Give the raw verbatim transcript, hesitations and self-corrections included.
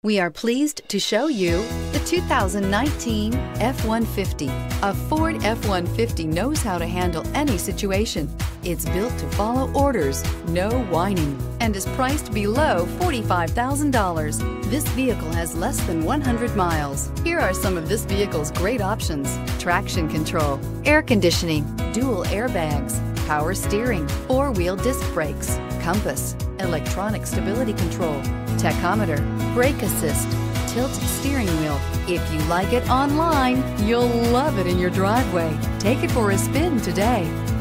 We are pleased to show you the two thousand nineteen F one fifty. A Ford F one fifty knows how to handle any situation. It's built to follow orders, no whining, and is priced below forty-five thousand dollars. This vehicle has less than one hundred miles. Here are some of this vehicle's great options: traction control, air conditioning, dual airbags, power steering, four-wheel disc brakes, compass, electronic stability control, tachometer, brake assist, tilt steering wheel. If you like it online, you'll love it in your driveway. Take it for a spin today.